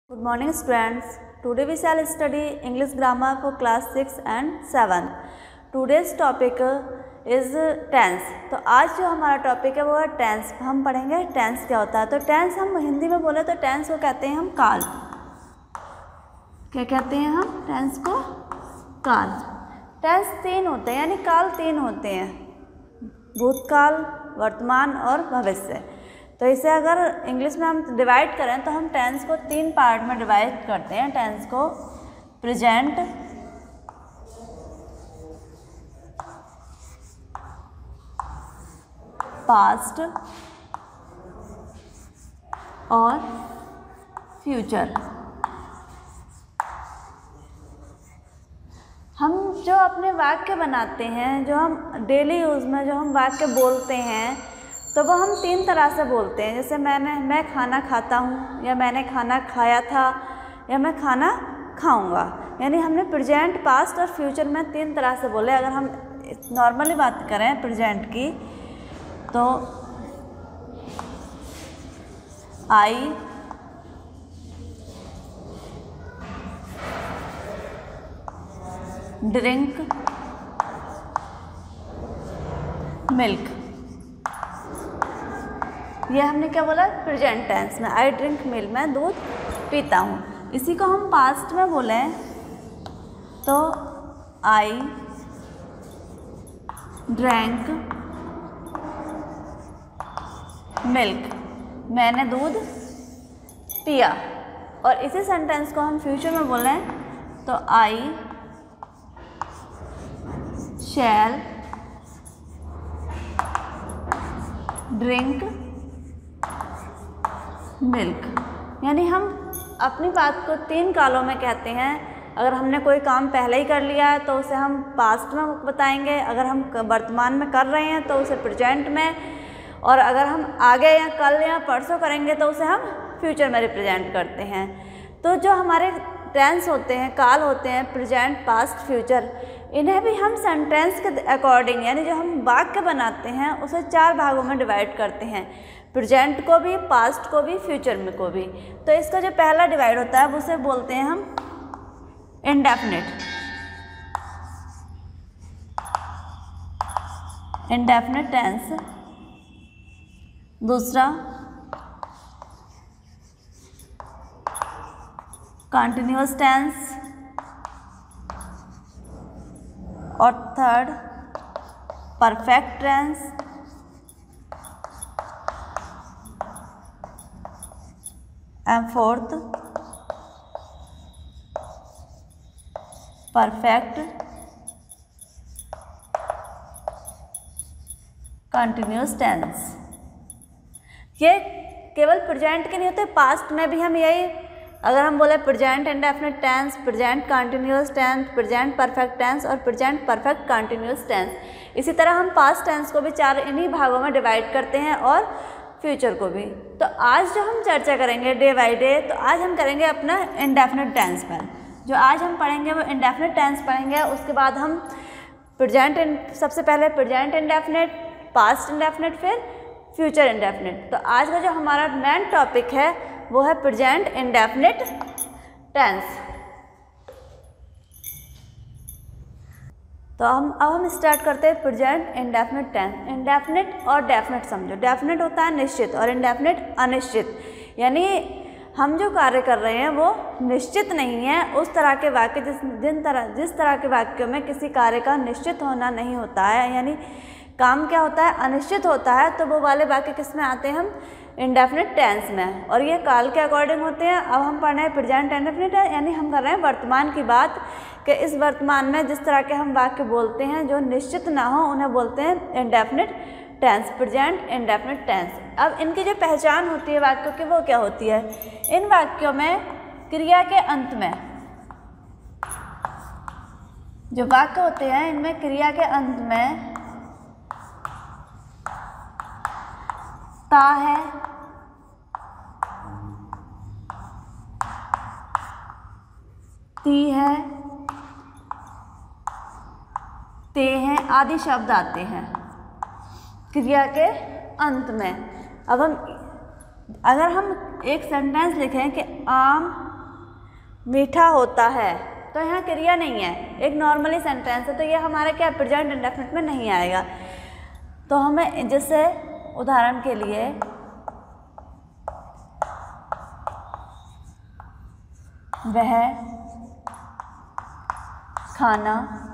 Good morning students. Today we shall study English grammar for class 6 and 7. Today's topic is tense. तो आज जो हमारा topic है वो है टेंस. हम पढ़ेंगे टेंस क्या होता है. तो टेंस हम हिंदी में बोले तो टेंस को कहते हैं हम काल. क्या कहते हैं हम टेंस को? काल. टेंस 3 होते हैं यानी काल 3 होते हैं, भूतकाल, वर्तमान और भविष्य. तो इसे अगर इंग्लिश में हम डिवाइड करें तो हम टेंस को 3 पार्ट में डिवाइड करते हैं. टेंस को प्रेजेंट, पास्ट और फ्यूचर. हम जो अपने वाक्य बनाते हैं, जो हम डेली यूज़ में जो हम वाक्य बोलते हैं, तो वो हम 3 तरह से बोलते हैं. जैसे मैं खाना खाता हूँ, या मैंने खाना खाया था, या मैं खाना खाऊंगा. यानी हमने प्रेजेंट, पास्ट और फ्यूचर में 3 तरह से बोले. अगर हम नॉर्मली बात करें प्रेजेंट की तो आई ड्रिंक मिल्क. ये हमने क्या बोला प्रेजेंट टेंस में. आई ड्रिंक मिल्क, मैं दूध पीता हूँ. इसी को हम पास्ट में बोले तो आई ड्रैंक मिल्क, मैंने दूध पिया. और इसी सेंटेंस को हम फ्यूचर में बोले तो आई शैल ड्रिंक मिल्क. यानी हम अपनी बात को 3 कालों में कहते हैं. अगर हमने कोई काम पहले ही कर लिया है तो उसे हम पास्ट में बताएंगे. अगर हम वर्तमान में कर रहे हैं तो उसे प्रेजेंट में, और अगर हम आगे या कल या परसों करेंगे तो उसे हम फ्यूचर में रिप्रेजेंट करते हैं. तो जो हमारे टेंस होते हैं, काल होते हैं, प्रेजेंट, पास्ट, फ्यूचर, इन्हें भी हम सेंटेंस के अकॉर्डिंग यानी जो हम वाक्य बनाते हैं उसे 4 भागों में डिवाइड करते हैं. प्रेजेंट को भी, पास्ट को भी, फ्यूचर में को भी. तो इसका जो पहला डिवाइड होता है उसे बोलते हैं हम इंडेफिनिट. Indefinite tense. दूसरा कंटिन्यूअस टेंस. और third perfect tense. And fourth perfect continuous tense. ये केवल प्रेजेंट के नहीं होते, पास्ट में भी हम यही, अगर हम बोले present indefinite tense, present continuous tense, present perfect tense और प्रेजेंट परफेक्ट कंटिन्यूअस टेंस, इसी तरह हम पास्ट टेंस को भी 4 इन्हीं भागों में डिवाइड करते हैं और फ्यूचर को भी. तो आज जो हम चर्चा करेंगे डे बाय डे, तो आज हम करेंगे अपना इंडेफिनिट टेंस पर. जो आज हम पढ़ेंगे वो इंडेफिनिट टेंस पढ़ेंगे. उसके बाद हम प्रेजेंट, सबसे पहले प्रेजेंट इंडेफिनिट, पास्ट इंडेफिनिट, फिर फ्यूचर इंडेफिनिट. तो आज का जो हमारा मेन टॉपिक है वो है प्रेजेंट इंडेफिनिट टेंस. तो अब हम स्टार्ट करते हैं प्रेजेंट इंडेफिनिट टेंस. इंडेफिनिट और डेफिनिट समझो. डेफिनिट होता है निश्चित और इंडेफिनिट अनिश्चित. यानी हम जो कार्य कर रहे हैं वो निश्चित नहीं है. उस तरह के वाक्य जिस तरह के वाक्यों में किसी कार्य का निश्चित होना नहीं होता है, यानी काम क्या होता है अनिश्चित होता है, तो वो वाले वाक्य किस में आते हैं हम इंडेफिनिट टेंस में. और ये काल के अकॉर्डिंग होते हैं. अब हम पढ़ रहे हैं प्रेजेंट इंडेफिनिट, यानी हम कर रहे हैं वर्तमान की बात, कि इस वर्तमान में जिस तरह के हम वाक्य बोलते हैं जो निश्चित ना हो उन्हें बोलते हैं indefinite tense, present indefinite tense. अब इनकी जो पहचान होती है वाक्यों की वो क्या होती है? इन वाक्यों में क्रिया के अंत में, जो वाक्य होते हैं इनमें क्रिया के अंत में ता है, ती है, ते हैं आदि शब्द आते हैं क्रिया के अंत में. अब हम अगर हम एक सेंटेंस लिखें कि आम मीठा होता है, तो यहाँ क्रिया नहीं है, एक नॉर्मली सेंटेंस है, तो ये हमारे क्या प्रेजेंट इंडेफिनिट में नहीं आएगा। तो हमें जैसे उदाहरण के लिए वह खाना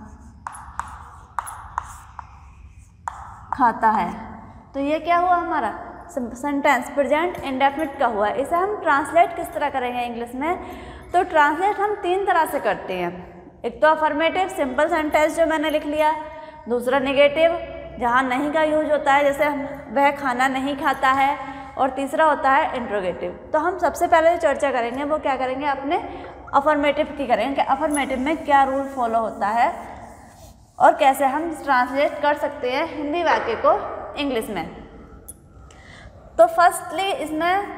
खाता है, तो ये क्या हुआ हमारा सेंटेंस प्रेजेंट इंडेफिनिट का हुआ। इसे हम ट्रांसलेट किस तरह करेंगे इंग्लिश में, तो ट्रांसलेट हम 3 तरह से करते हैं। एक तो अफर्मेटिव सिंपल सेंटेंस जो मैंने लिख लिया, दूसरा नेगेटिव जहाँ नहीं का यूज होता है, जैसे वह खाना नहीं खाता है, और तीसरा होता है इंट्रोगेटिव। तो हम सबसे पहले जो चर्चा करेंगे वो क्या करेंगे, अपने अफर्मेटिव की करेंगे कि अफर्मेटिव में क्या रूल फॉलो होता है और कैसे हम ट्रांसलेट कर सकते हैं हिंदी वाक्य को इंग्लिश में। तो फर्स्टली इसमें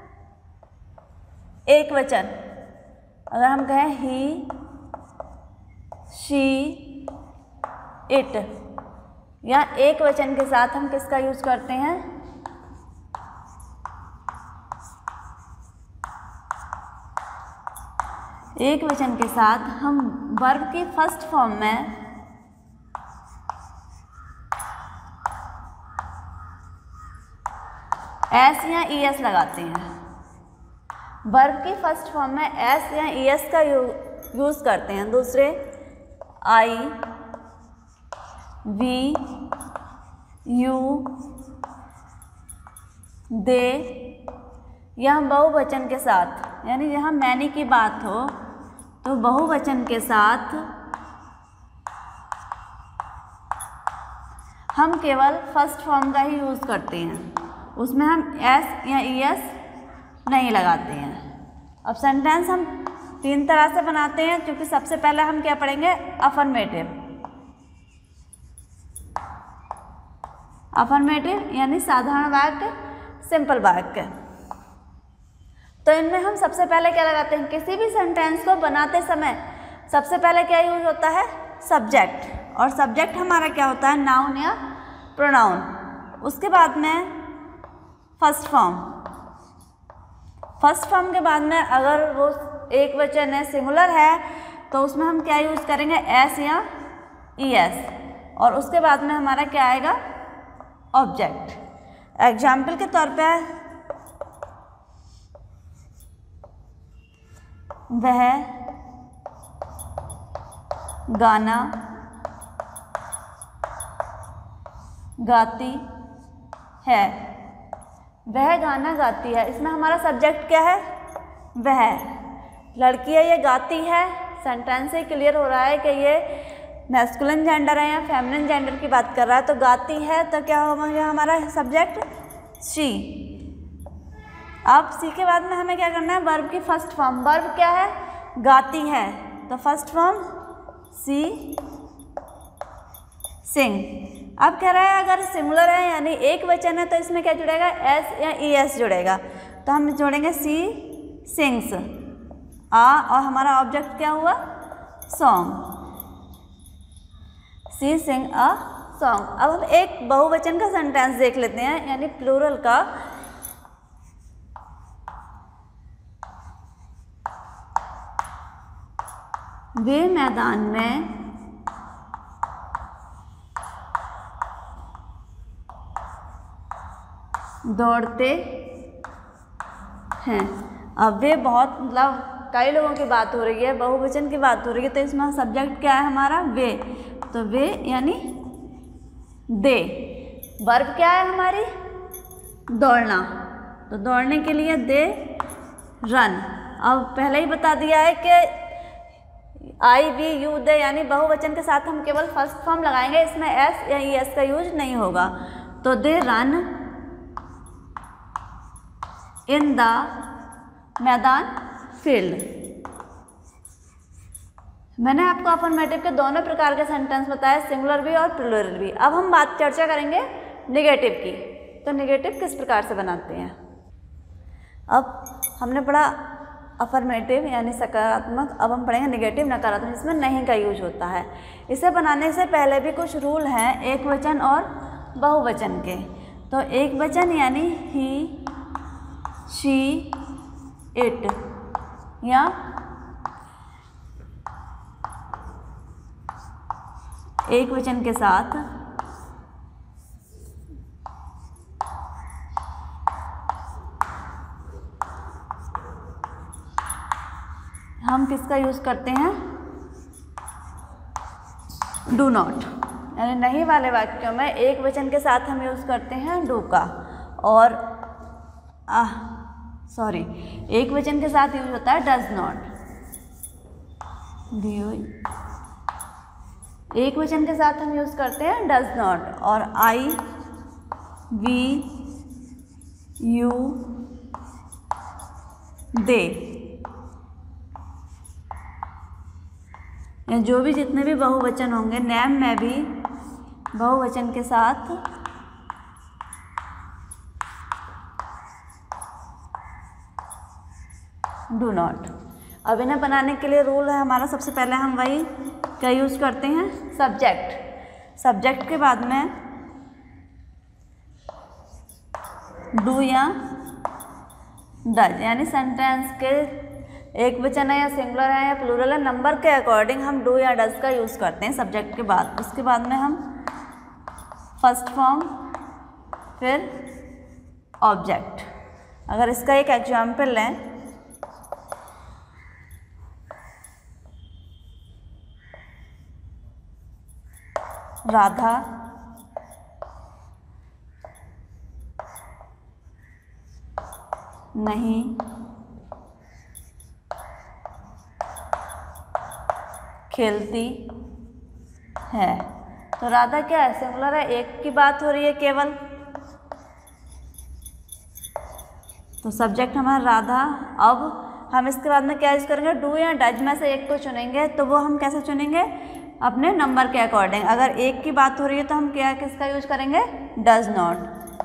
एक वचन, अगर हम कहें ही, शी, इट, या एक वचन के साथ हम किसका यूज करते हैं, एक वचन के साथ हम वर्ब की फर्स्ट फॉर्म में एस या ई एस लगाते हैं। वर्ब की फर्स्ट फॉर्म में एस या ई एस का यूज करते हैं। दूसरे आई, वी, यू, दे, या हम बहुवचन के साथ, यानी जहाँ मैनी की बात हो तो बहुवचन के साथ हम केवल फर्स्ट फॉर्म का ही यूज़ करते हैं, उसमें हम एस या ई एस नहीं लगाते हैं। अब सेंटेंस हम 3 तरह से बनाते हैं, क्योंकि सबसे पहले हम क्या पढ़ेंगे, अफर्मेटिव। अफर्मेटिव यानी साधारण वाक्य, सिंपल वाक्य। तो इनमें हम सबसे पहले क्या लगाते हैं, किसी भी सेंटेंस को बनाते समय सबसे पहले क्या यूज होता है, सब्जेक्ट। और सब्जेक्ट हमारा क्या होता है, नाउन या प्रोनाउन। उसके बाद में फर्स्ट फॉर्म। फर्स्ट फॉर्म के बाद में अगर वो एक वचन है, सिंगुलर है, तो उसमें हम क्या यूज करेंगे, एस या ई एस। और उसके बाद में हमारा क्या आएगा, ऑब्जेक्ट। एग्जाम्पल के तौर पे वह गाना गाती है, वह गाना गाती है, इसमें हमारा सब्जेक्ट क्या है, वह। लड़की है, ये गाती है, सेंटेंस से क्लियर हो रहा है कि ये मैस्कुलिन जेंडर है या फेमिनिन जेंडर की बात कर रहा है। तो गाती है, तो क्या होगा हमारा सब्जेक्ट, शी। अब सी के बाद में हमें क्या करना है, वर्ब की फर्स्ट फॉर्म। वर्ब क्या है, गाती है, तो फर्स्ट फॉर्म सी, सिंग। अब कह रहा है अगर सिंगुलर है यानी एक वचन है, तो इसमें क्या जुड़ेगा, एस या ई एस जुड़ेगा। तो हम जोड़ेंगे सी सिंग्स, आ, और हमारा ऑब्जेक्ट क्या हुआ, song. C Singh a song. अब हम एक बहुवचन का सेंटेंस देख लेते हैं, यानी प्लूरल का। वे मैदान में दौड़ते हैं। अब वे बहुत, मतलब कई लोगों की बात हो रही है, बहुवचन की बात हो रही है, तो इसमें सब्जेक्ट क्या है हमारा, वे। तो वे यानी दे। वर्ब क्या है हमारी, दौड़ना, तो दौड़ने के लिए दे रन। अब पहले ही बता दिया है कि आई, वी, यू, दे, यानी बहुवचन के साथ हम केवल फर्स्ट फॉर्म लगाएंगे, इसमें एस या ई एस का यूज नहीं होगा। तो दे रन इन द मैदान, फील्ड। मैंने आपको अफर्मेटिव के दोनों प्रकार के सेंटेंस बताए, सिंगुलर भी और प्लूरल भी। अब हम चर्चा करेंगे नेगेटिव की। तो नेगेटिव किस प्रकार से बनाते हैं। अब हमने पढ़ा अफर्मेटिव यानी सकारात्मक, अब हम पढ़ेंगे नेगेटिव, नकारात्मक, जिसमें नहीं का यूज होता है। इसे बनाने से पहले भी कुछ रूल हैं एक वचन और बहुवचन के। तो एक वचन यानी ही, शी, इट, या एक वचन के साथ हम किसका यूज़ करते हैं? Do not. यानी नहीं वाले वाक्यों में एक वचन के साथ हम यूज़ करते हैं डू का, और एक वचन के साथ यूज होता है डज नॉट। एक वचन के साथ हम यूज़ करते हैं डज नॉट, और आई, वी, यू, दे, या जो भी जितने भी बहुवचन होंगे, नेम में भी बहुवचन के साथ डू नॉट। अब इन्हें बनाने के लिए रूल है हमारा, सबसे पहले हम वही क्या यूज़ करते हैं? सब्जेक्ट। सब्जेक्ट के बाद में डू या डज, यानी सेंटेंस के एक वचन है या सिंगुलर है या प्लूरल है, नंबर के अकॉर्डिंग हम डू या डज का यूज़ करते हैं सब्जेक्ट के बाद। उसके बाद में हम फर्स्ट फॉर्म, फिर ऑब्जेक्ट। अगर इसका एक एग्जाम्पल लें, राधा नहीं खेलती है। तो राधा क्या है? सिंगुलर है, एक की बात हो रही है केवल, तो सब्जेक्ट हमारा राधा। अब हम इसके बाद में क्या यूज़ करेंगे? डू या डज में से एक को चुनेंगे। तो वो हम कैसे चुनेंगे? अपने नंबर के अकॉर्डिंग। अगर एक की बात हो रही है तो हम क्या किसका यूज करेंगे? Does not.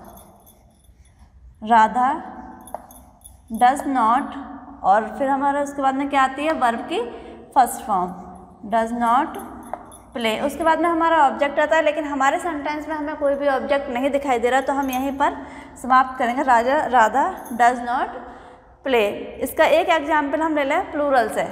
Radha does not, और फिर हमारा उसके बाद में क्या आती है? वर्ब की first form, does not play. उसके बाद में हमारा ऑब्जेक्ट आता है, लेकिन हमारे सेंटेंस में हमें कोई भी ऑब्जेक्ट नहीं दिखाई दे रहा, तो हम यहीं पर समाप्त करेंगे। Radha does not play. इसका एक एग्जाम्पल हम ले लें प्लूरल से।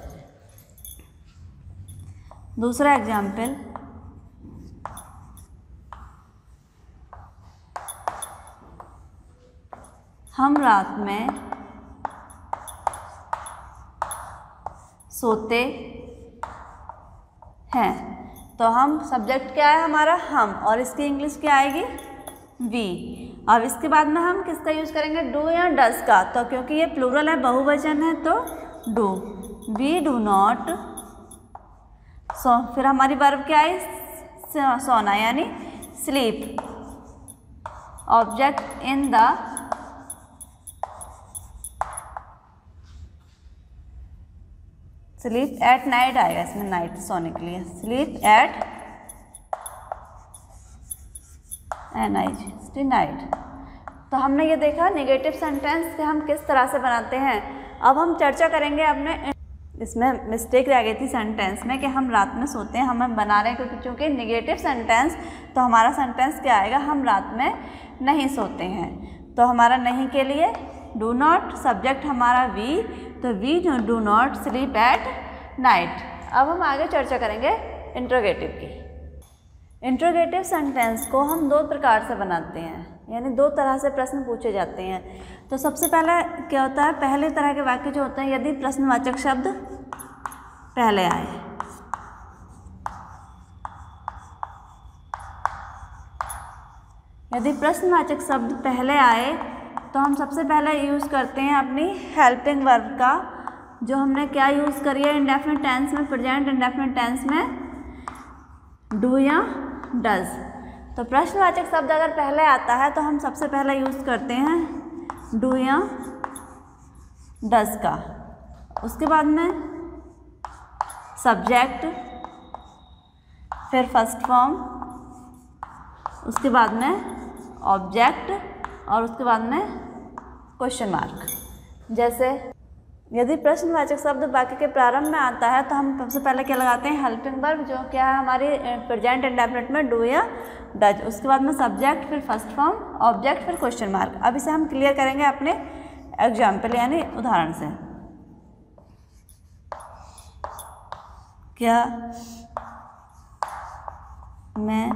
दूसरा एग्जाम्पल, हम रात में सोते हैं। तो हम सब्जेक्ट क्या है हमारा? हम, और इसकी इंग्लिश क्या आएगी? वी। अब इसके बाद में हम किसका यूज़ करेंगे? डू या डज का। तो क्योंकि ये प्लूरल है, बहुवचन है, तो डू। वी डू नॉट सो। फिर हमारी वर्ब क्या आई? सोना, यानी sleep. Object in the sleep at night आएगा इसमें, नाइट सोने के लिए, स्लीप एट नाइट। तो हमने ये देखा नेगेटिव सेंटेंस के हम किस तरह से बनाते हैं। अब हम चर्चा करेंगे अपने, इसमें मिस्टेक रह गई थी सेंटेंस में कि हम रात में सोते हैं, हम बना रहे हैं क्योंकि नेगेटिव सेंटेंस, तो हमारा सेंटेंस क्या आएगा? हम रात में नहीं सोते हैं। तो हमारा नहीं के लिए डू नॉट, सब्जेक्ट हमारा वी, तो we do not sleep at night. अब हम आगे चर्चा करेंगे इंट्रोगेटिव की। इंट्रोगेटिव सेंटेंस को हम दो प्रकार से बनाते हैं, यानी दो तरह से प्रश्न पूछे जाते हैं। तो सबसे पहले क्या होता है? पहले तरह के वाक्य जो होते हैं, यदि प्रश्नवाचक शब्द पहले आए। यदि प्रश्नवाचक शब्द पहले आए तो हम सबसे पहले यूज़ करते हैं अपनी हेल्पिंग वर्ब का, जो हमने क्या यूज़ करी है इंडेफिनिट टेंस में, प्रेजेंट इंडेफिनिट टेंस में डू या डज। तो प्रश्नवाचक शब्द अगर पहले आता है तो हम सबसे पहले यूज़ करते हैं डू या डज का। उसके बाद में सब्जेक्ट, फिर फर्स्ट फॉर्म, उसके बाद में ऑब्जेक्ट, और उसके बाद में क्वेश्चन मार्क। जैसे यदि प्रश्नवाचक शब्द वाक्य के प्रारंभ में आता है तो हम सबसे पहले क्या लगाते हैं? हेल्पिंग वर्ब, जो क्या है हमारी प्रेजेंट इंडेफिनिट में डू या डज। उसके बाद में सब्जेक्ट, फिर फर्स्ट फॉर्म, ऑब्जेक्ट, फिर क्वेश्चन मार्क। अब इसे हम क्लियर करेंगे अपने एग्जाम्पल यानी उदाहरण से। क्या मैं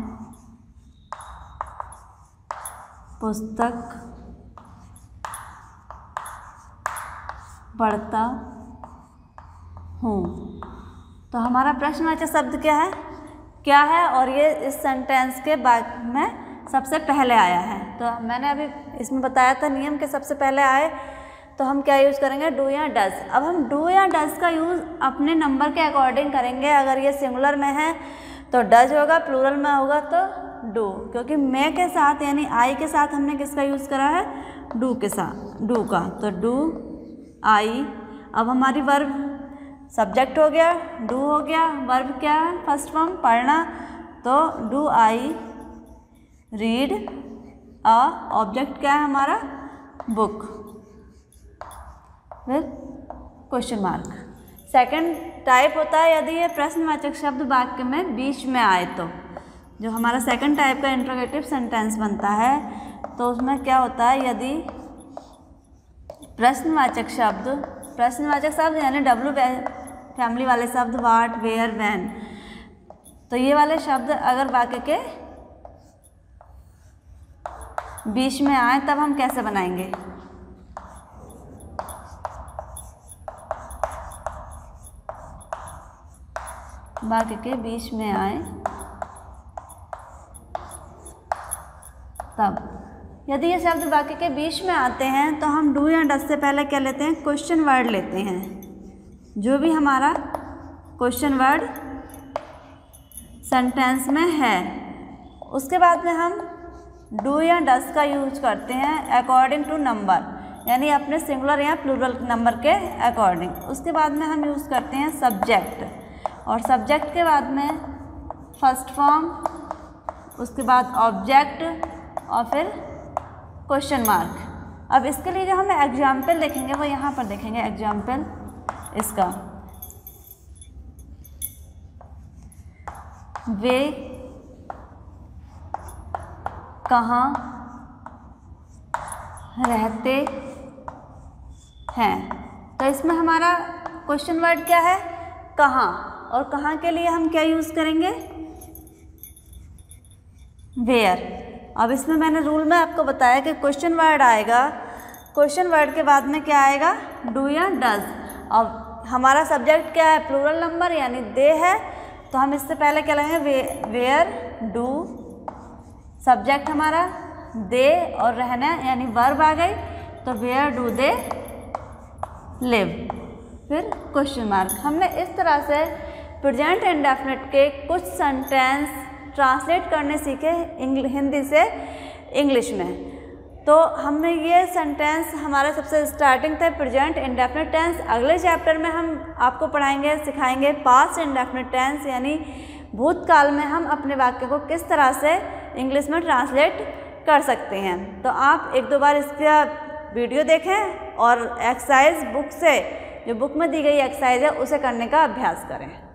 पुस्तक पढ़ता हूँ। तो हमारा प्रश्नवाचक शब्द क्या है और ये इस सेंटेंस के बाद में सबसे पहले आया है। तो मैंने अभी इसमें बताया था नियम के सबसे पहले आए तो हम क्या यूज़ करेंगे, डू या डज। अब हम डू या डज का यूज़ अपने नंबर के अकॉर्डिंग करेंगे। अगर ये सिंगुलर में है तो डज होगा, प्लूरल में होगा तो डू, क्योंकि मैं के साथ यानी आई के साथ हमने किसका यूज़ करा है, डू के साथ, डू का। तो डू आई। अब हमारी वर्ब सब्जेक्ट हो गया, डू हो गया, वर्ब क्या है, फर्स्ट फॉर्म पढ़ना, तो do I read a, object क्या है हमारा, बुक, फिर क्वेश्चन मार्क। सेकंड टाइप होता है यदि ये प्रश्नवाचक शब्द वाक्य में बीच में आए तो। जो हमारा सेकंड टाइप का इंट्रोगेटिव सेंटेंस बनता है तो उसमें क्या होता है, यदि प्रश्नवाचक शब्द यानी डब्ल्यू फैमिली वाले शब्द वाट, वेयर, व्हेन, तो ये वाले शब्द अगर वाक्य के बीच में आए तब हम कैसे बनाएंगे, वाक्य के बीच में आए तब। यदि ये शब्द वाक्य के बीच में आते हैं तो हम डू या डज से पहले क्या लेते हैं, क्वेश्चन वर्ड लेते हैं। जो भी हमारा क्वेश्चन वर्ड सेंटेंस में है उसके बाद में हम डू या डज का यूज करते हैं अकॉर्डिंग टू नंबर, यानी अपने सिंगुलर या प्लूरल नंबर के अकॉर्डिंग। उसके बाद में हम यूज़ करते हैं सब्जेक्ट, और सब्जेक्ट के बाद में फर्स्ट फॉर्म, उसके बाद ऑब्जेक्ट और फिर क्वेश्चन मार्क। अब इसके लिए जो हम एग्जाम्पल देखेंगे वो यहाँ पर देखेंगे। एग्जाम्पल इसका, वे कहाँ रहते हैं, तो इसमें हमारा क्वेश्चन वर्ड क्या है, कहाँ, और कहाँ के लिए हम क्या यूज़ करेंगे, वेयर। अब इसमें मैंने रूल में आपको बताया कि क्वेश्चन वर्ड आएगा, क्वेश्चन वर्ड के बाद में क्या आएगा, डू या डज। अब हमारा सब्जेक्ट क्या है, प्लूरल नंबर यानी दे है, तो हम इससे पहले क्या लगेंगे, वेयर डू, सब्जेक्ट हमारा दे और रहना यानी वर्ब आ गई, तो वेयर डू दे लिव, फिर क्वेश्चन मार्क। हमने इस तरह से प्रेजेंट इंडेफिनिट के कुछ सेंटेंस ट्रांसलेट करने सीखे हिंदी से इंग्लिश में। तो हमने ये सेंटेंस हमारा सबसे स्टार्टिंग था प्रेजेंट इंडेफिनिट टेंस। अगले चैप्टर में हम आपको पढ़ाएंगे, सिखाएंगे पास्ट इंडेफिनिट टेंस, यानी भूतकाल में हम अपने वाक्य को किस तरह से इंग्लिश में ट्रांसलेट कर सकते हैं। तो आप एक दो बार इसका वीडियो देखें और एक्सरसाइज बुक से, जो बुक में दी गई एक्सरसाइज है उसे करने का अभ्यास करें।